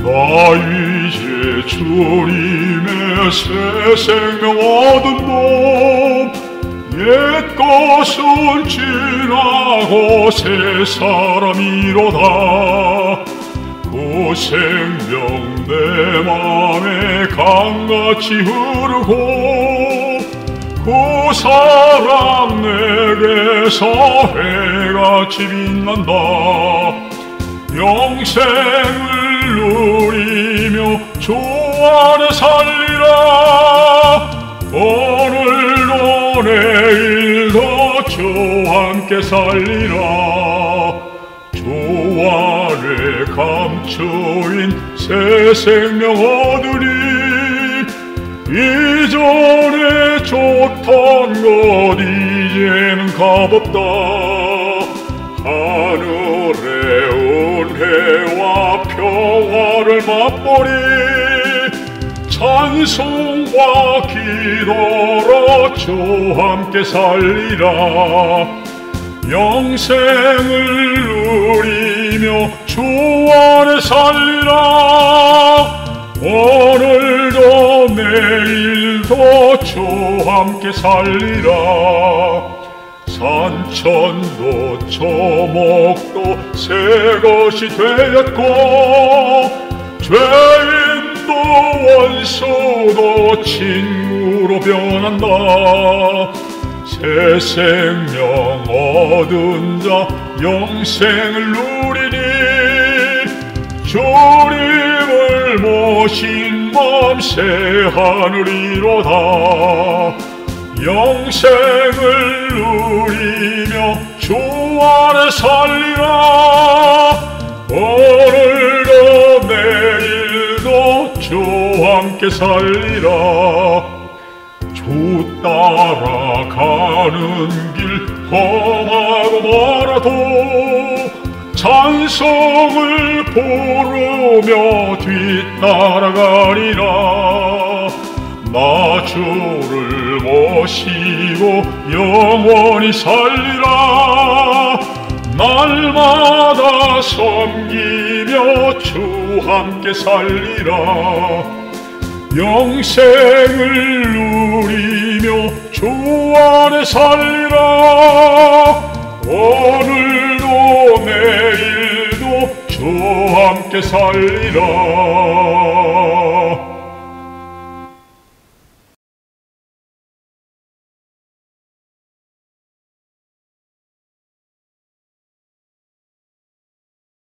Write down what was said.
나 이제 주님의 새 생명 얻은 놈, 옛 것은 지나고 새 사람이로다. 그 생명 내 맘에 강같이 흐르고 그 사랑 내게서 해같이 빛난다. 영생을 누리며 주 안에 살리라. 오늘도 내일도 주 함께 살리라. 주 안에 감추인 새 생명 얻으리. 이전에 좋던 것 이제는 값없다. 하늘의 은혜와 평화를 맛보리. 찬송과 기도로 주 함께 살리라. 영생을 누리며 주 안에 살리라. 오늘도 내일도 주 함께 살리라. 산천도 초목도 새 것이 되었고 죄인도 원수도 친구로 변한다. 새 생명 얻은 자 영생을 누리니 주님을 모신 맘 새 하늘이로다. 영생을 누리며 주 안에 살리라. 오늘도 내일도 주 함께 살리라. 주 따라가는 길 험하고 멀어도 찬송을 부르며 뒤따라가리라. 나 주를 모시고 영원히 살리라. 날마다 섬기며 주 함께 살리라. 영생을 누리며 주 안에 살리라. 오늘도 내일도 주 함께 살리라.